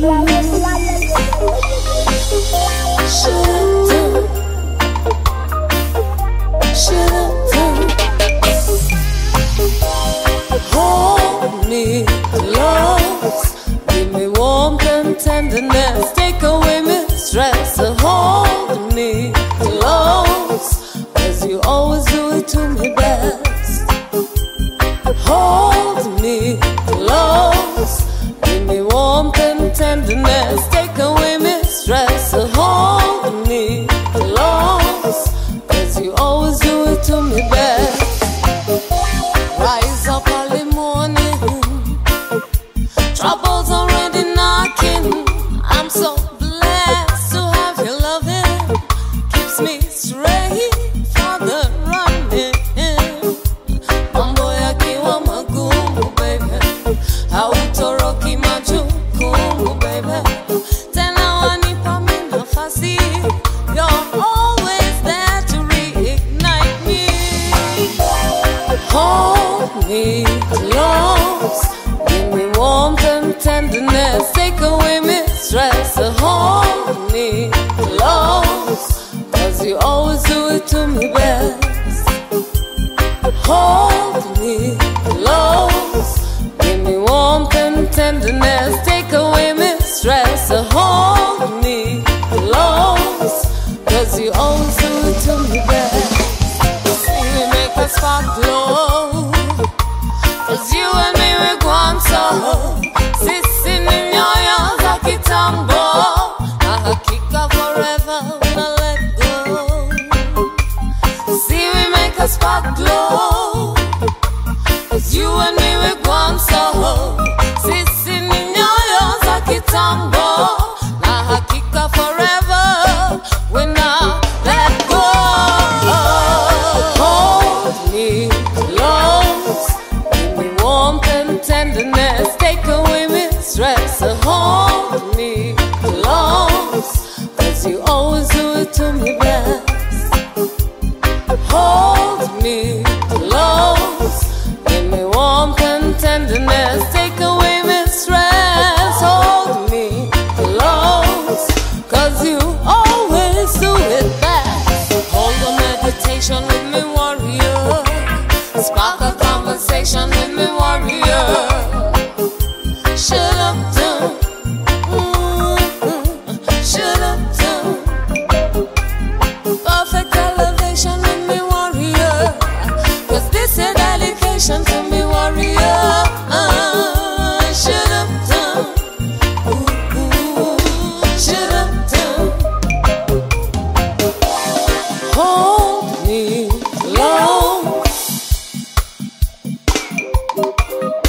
Hold me close, give me warmth and tenderness, take away my stress. Hold me close, 'cause you always do it to me best. Hold me close, give me warmth and tenderness, take away my stress. Hold me close, 'cause you always do it to me best. Rise up early morning, troubles already knocking. I'm so blessed to have your loving, keeps me straight for the running. Mambo yakiwa magumu baby, hautoroki majukumu baby, tena wanipa mimi nafasi. You're always there to reignite me. Hold me close, give me warmth and tenderness, take away my stress. Hold me close, 'cause you always do it to me best. Hold me close, give me warmth and tenderness, take away my stress. Hold me close, 'cause you always do it to me best. See we make a spark glow, 'cause you and me we go on so. Sisi ni nyoyo za kitambo, na hakika forever we'll let go. See we make a spark glow, 'cause you and me we go on so. Sisi ni nyoyo za kitambo, na hakika forever we'll not let go. Hold me close, give me warmth and tenderness, take away my stress. Hold me close, 'cause you always do it to me best. Hold me close, give me warmth and tenderness, take away my stress. Hold me close, 'cause you always do it best. Hold a meditation with me, warrior. Spark a conversation with me, warrior. Shut up, down. Shut up, down. Perfect elevation with me, warrior. 'Cause this is dedication to me, warrior. Shut up, down. Shut up, down. Hold me close.